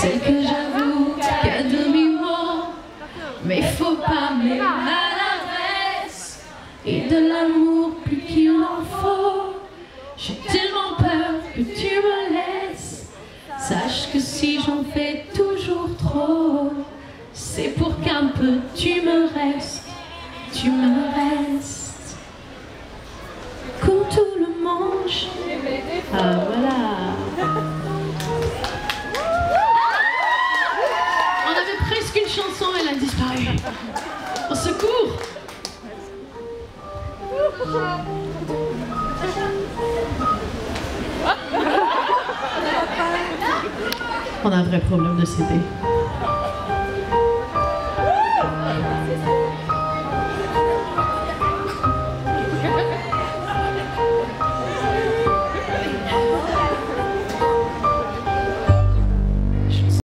celle que j'avoue qu'à demi-mot, mais faut pas mêler maladresse et de l'amour plus qu'il en faut. J'ai tellement peur que tu me laisses. Sache que si j'en fais toujours trop, c'est pour qu'un peu tu me restes, tu me restes. Comme tout le monde. Ah voilà. On avait presque une chanson, elle a disparu. Au secours. On a un vrai problème de CD.